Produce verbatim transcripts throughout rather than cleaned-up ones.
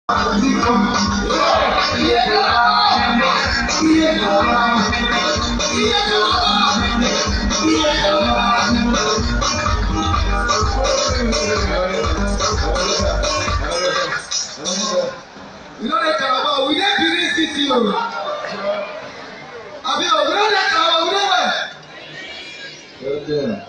know that Carabao, we don't do this city. I mean, we know that Carabao, we don't know.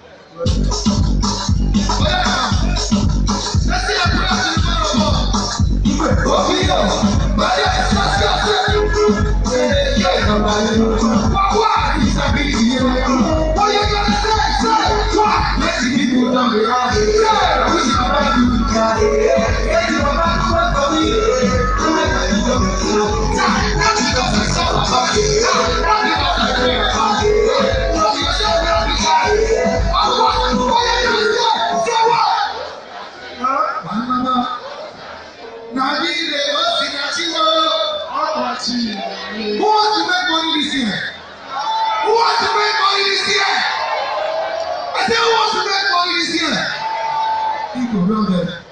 Let's see a prayer to the man of God. Oh, we know. But yes, let's go. What is happening? What you gonna say? Say what? Let's see people down the road. Yeah, we should have to do it. Let's see what I'm going to do. Who wants to make money this year? Who wants to make money this year? I said, who wants to make money this year? People around there.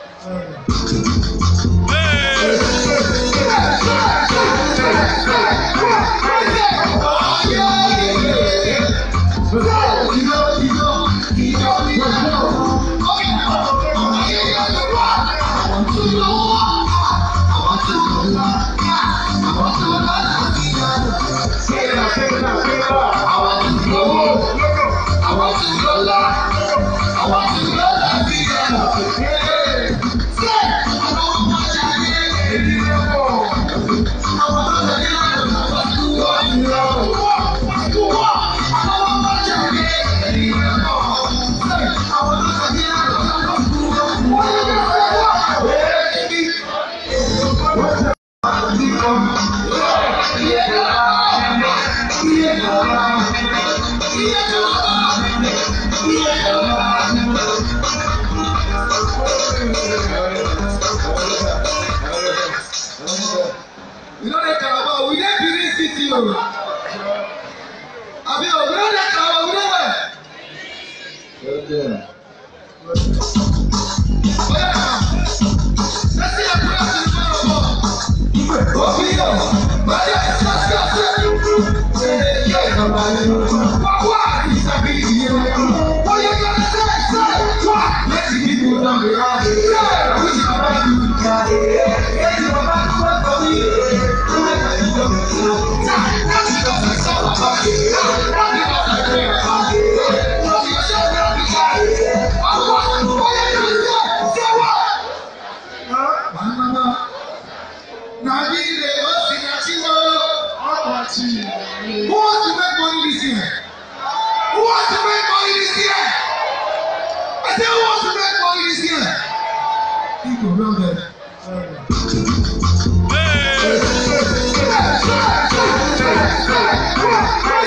You know that Carabao, we don't do this city. I mean, we know that Carabao, we don't know. Let's see a prayer to the man of God. Oh, we know. But yes, let's go. What is happening? What you gonna say? Say what? Let's see people down the road. Yeah, we should have to do it. Let's see what I'm going to do. Who wants to make money this year? Who wants to make money this year? I said, who wants to make money this year? People around there. Hey!